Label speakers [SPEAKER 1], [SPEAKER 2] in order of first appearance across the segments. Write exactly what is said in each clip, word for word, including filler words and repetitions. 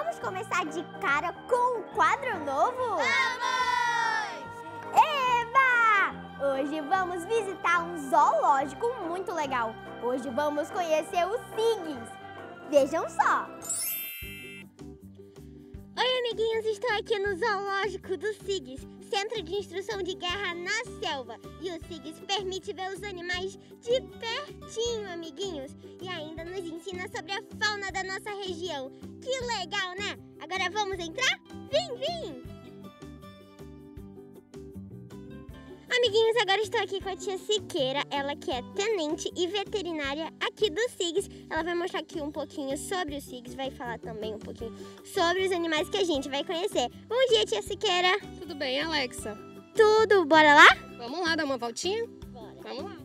[SPEAKER 1] Vamos começar de cara com um quadro novo?
[SPEAKER 2] Vamos!
[SPEAKER 1] Eba! Hoje vamos visitar um zoológico muito legal. Hoje vamos conhecer os Sigs. Vejam só!
[SPEAKER 2] Oi, amiguinhos, estou aqui no zoológico do Sigs, Centro de Instrução de Guerra na Selva. E o Sigs permite ver os animais de pertinho, amiguinhos. E ainda nos ensina sobre a fauna da nossa região. Que legal, né? Agora vamos entrar? Vem, vem! Amiguinhos, agora estou aqui com a tia Siqueira, ela que é tenente e veterinária aqui do Sigs. Ela vai mostrar aqui um pouquinho sobre o Sigs, vai falar também um pouquinho sobre os animais que a gente vai conhecer. Bom dia, tia Siqueira.
[SPEAKER 3] Tudo bem, Alexa?
[SPEAKER 2] Tudo, bora lá?
[SPEAKER 3] Vamos lá dar uma voltinha?
[SPEAKER 2] Bora.
[SPEAKER 3] Vamos lá.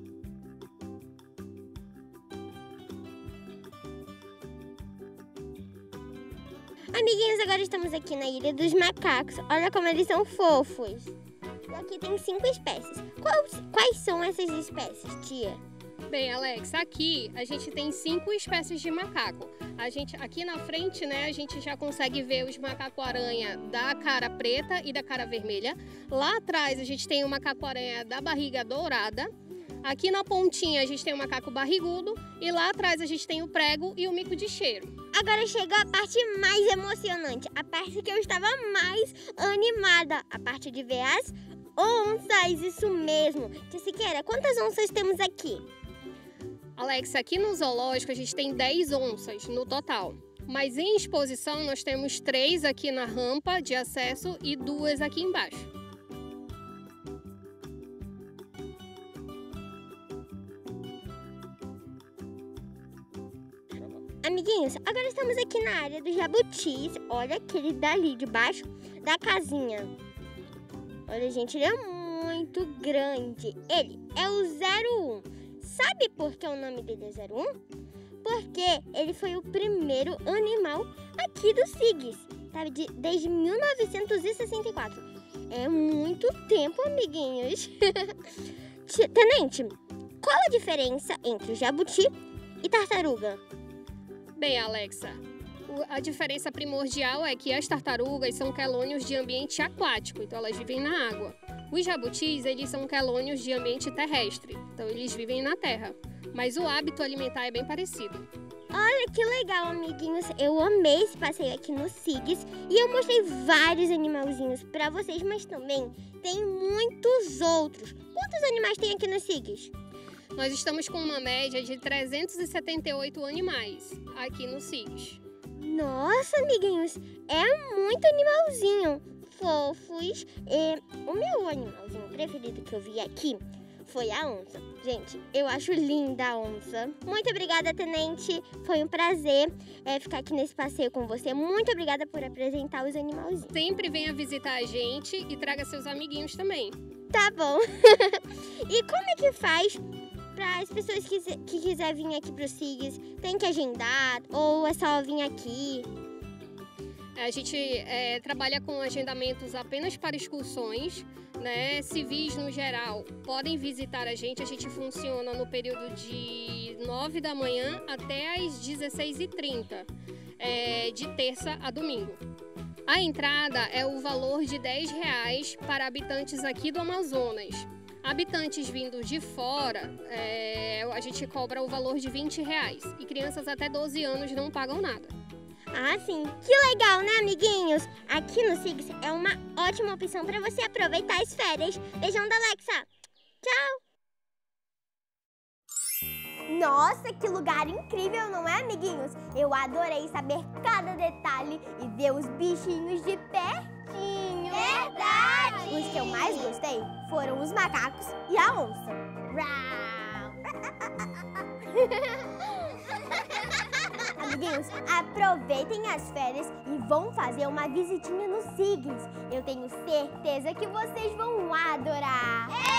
[SPEAKER 2] Amiguinhos, agora estamos aqui na Ilha dos Macacos. Olha como eles são fofos. E aqui tem cinco espécies. Quais, quais são essas espécies, tia?
[SPEAKER 3] Bem, Alex, aqui a gente tem cinco espécies de macaco. A gente, aqui na frente, né, a gente já consegue ver os macaco-aranha da cara preta e da cara vermelha. Lá atrás a gente tem o macaco-aranha da barriga dourada. Aqui na pontinha a gente tem o macaco barrigudo. E lá atrás a gente tem o prego e o mico de cheiro.
[SPEAKER 2] Agora chegou a parte mais emocionante, a parte que eu estava mais animada, a parte de ver as onças, isso mesmo. Tia Siqueira, quantas onças temos aqui?
[SPEAKER 3] Alex, aqui no zoológico a gente tem dez onças no total. Mas em exposição nós temos três aqui na rampa de acesso e duas aqui embaixo.
[SPEAKER 2] Amiguinhos, agora estamos aqui na área dos jabutis. Olha aquele dali debaixo da casinha. Olha, gente, ele é muito grande. Ele é o zero um. Sabe por que o nome dele é zero um? Porque ele foi o primeiro animal aqui do Sigs, sabe? De, desde mil novecentos e sessenta e quatro. É muito tempo, amiguinhos. Tenente, qual a diferença entre jabuti e tartaruga?
[SPEAKER 3] Bem, Alexa, a diferença primordial é que as tartarugas são quelônios de ambiente aquático, então elas vivem na água. Os jabutis, eles são quelônios de ambiente terrestre, então eles vivem na terra. Mas o hábito alimentar é bem parecido.
[SPEAKER 2] Olha que legal, amiguinhos. Eu amei esse passeio aqui no Sigs e eu mostrei vários animalzinhos pra vocês, mas também tem muitos outros. Quantos animais tem aqui no Sigs?
[SPEAKER 3] Nós estamos com uma média de trezentos e setenta e oito animais aqui no Sigs.
[SPEAKER 2] Nossa, amiguinhos, é muito animalzinho. Fofos. E o meu animalzinho preferido que eu vi aqui foi a onça. Gente, eu acho linda a onça. Muito obrigada, tenente. Foi um prazer é, ficar aqui nesse passeio com você. Muito obrigada por apresentar os animalzinhos.
[SPEAKER 3] Sempre venha visitar a gente e traga seus amiguinhos também.
[SPEAKER 2] Tá bom. E como é que faz para as pessoas que, que quiser vir aqui pro Sigs? Tem que agendar ou é só vir aqui?
[SPEAKER 3] A gente é, trabalha com agendamentos apenas para excursões, né? Civis no geral podem visitar a gente. A gente funciona no período de nove da manhã até às dezesseis e trinta, é, de terça a domingo. A entrada é o valor de dez reais para habitantes aqui do Amazonas. Habitantes vindos de fora, é, a gente cobra o valor de vinte reais. E crianças até doze anos não pagam nada.
[SPEAKER 2] Ah, sim. Que legal, né, amiguinhos? Aqui no Sigs é uma ótima opção para você aproveitar as férias. Beijão da Alexa. Tchau.
[SPEAKER 1] Nossa, que lugar incrível, não é, amiguinhos? Eu adorei saber cada detalhe e ver os bichinhos de pertinho.
[SPEAKER 2] Verdade!
[SPEAKER 1] Os que eu mais gostei foram os macacos e a onça. Amiguinhos, aproveitem as férias e vão fazer uma visitinha no Sigs. Eu tenho certeza que vocês vão adorar.